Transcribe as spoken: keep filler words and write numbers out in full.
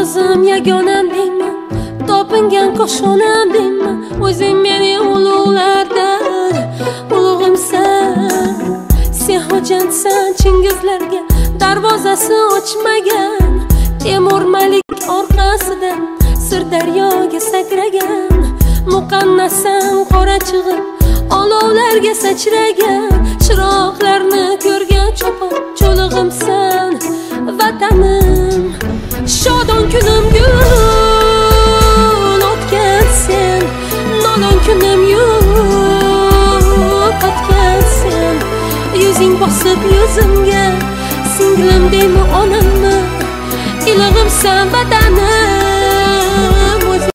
o'zim yagonam deyman, topingan qo'shonam deyman. O'zing meni ulug'lardan ulug'imsan. Sen xo'jandsan Chingizlarga darvozasi ochmagan. Temur Malik orqasidan Sirdaryoga sakragan. Muqannasam qora chig'ib olovlarga sachragan. Chiroqlarni ko'rgan cho'pon cho'lig'imsan vatanim. Shodon kunim gul o'tgan sen, nodon kunim yo'q o'tgan sen. Yuzing bosib yuzimga, singlim deymi onamni, ilig'imsan vatanim.